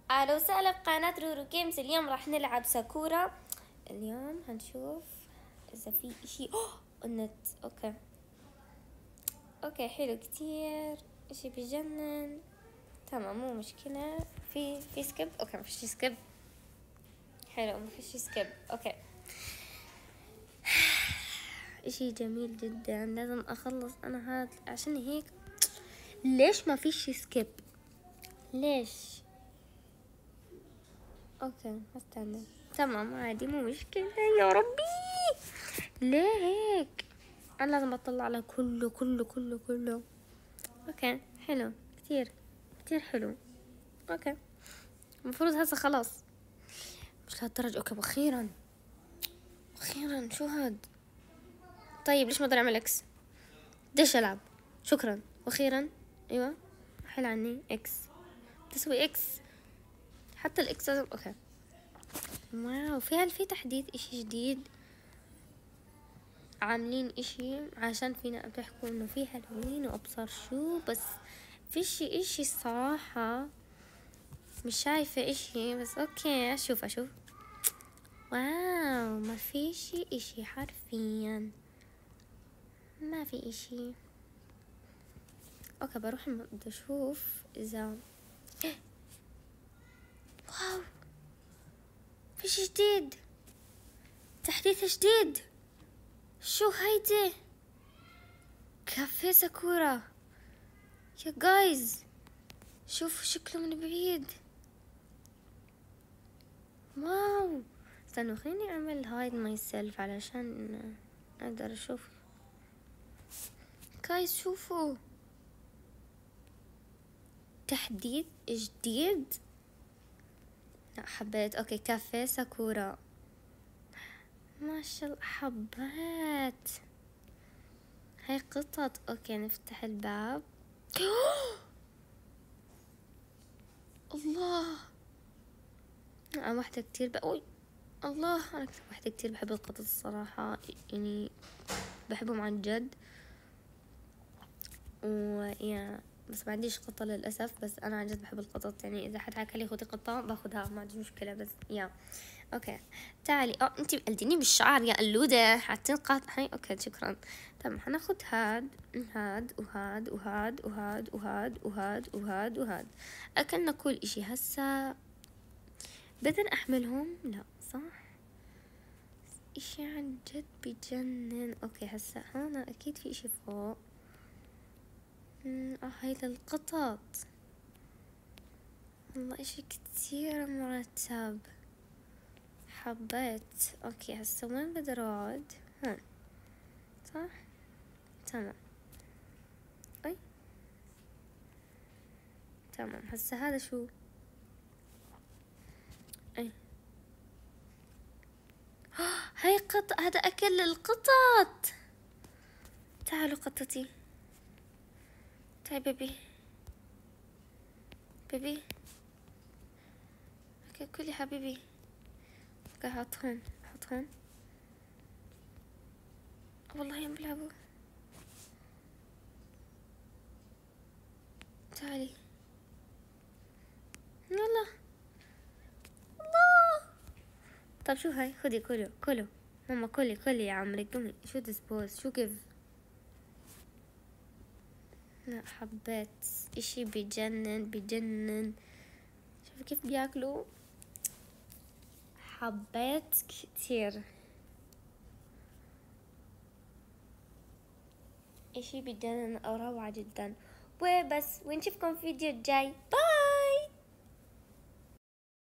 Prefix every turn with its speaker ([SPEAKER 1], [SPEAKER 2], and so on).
[SPEAKER 1] اهلا وسهلا بقناة رورو جيمز. اليوم راح نلعب ساكورا. اليوم هنشوف اذا في اشي النت. اوكي حلو كتير، اشي بجنن. تمام مو مشكلة. في سكيب. اوكي ما فيش سكيب. حلو ما فيش سكيب. اوكي اشي جميل جدا. لازم اخلص انا هاد عشان هيك. ليش ما فيش سكيب؟ ليش؟ اوكي استنى. تمام عادي مو مشكلة. يا ربي ليه هيك؟ انا لازم اطلع على كله كله كله كله. اوكي حلو كتير كتير حلو. اوكي المفروض هسه خلاص مش لهالدرجة. اوكي واخيرا اخيرا شو هاد؟ طيب ليش ما اقدر اعمل اكس؟ بديش العب. شكرا واخيرا. ايوه حل عني اكس. تسوي اكس حتى الاكس لازم. اوكي واو في تحديث اشي جديد. عاملين اشي عشان فينا بتحكوا انه في هالوين وابصر شو، بس فيش اشي الصراحة. مش شايفة اشي بس اوكي اشوف. واو ما فيش اشي حرفيا، ما في اشي. اوكي بروح بدي اشوف اذا واو فيش جديد، تحديث جديد. شو هيدي؟ كافيه ساكورا يا جايز، شوفوا شكله من بعيد. واو استنوا خليني اعمل هايد ماي سيلف علشان اقدر اشوف. جايز شوفوا تحديث جديد. لا حبيت. اوكي كافيه ساكورا ما شاء الله حبيت. هاي قطط. اوكي نفتح الباب. الله انا واحدة كتير اوي الله انا واحدة كتير بحب القطط الصراحة، يعني بحبهم عن جد. ويا بس ما عنديش قطة للأسف، بس أنا عن جد بحب القطط. يعني إذا حد حكى لي خذي قطة باخذها ما عندي مشكلة. بس أوكي تعالي. أنتي بقلديني بالشعر يا قلودة حاطين هاي. أوكي شكرا. تمام حناخد هاد وهاد وهاد وهاد وهاد وهاد وهاد وهاد. أكلنا كل إشي. هسا بدنا أحملهم. لا صح إشي عن جد بجنن. أوكي هسا هون أكيد في إشي فوق. هاي للقطط. والله اشي كتير مرتب حبيت. اوكي هسا وين بدي اقعد؟ هون صح. تمام. اي تمام. هسا هذا شو؟ اي هاي هذا اكل للقطط. تعالوا قطتي تعي بيبي بيبي. اوكي كلي حبيبي. اوكي حط هون. والله يوم بيلعبوا. تعالي يلا. الله طب شو هاي؟ خدي كلوا ماما كلي يا عمري قومي. شو ديسبوز شو كيف؟ لا حبيت اشي بجنن. شوفوا كيف بياكلوا. حبيت كتير اشي بجنن او روعة جدا. وبس ونشوفكم في فيديو الجاي. باي.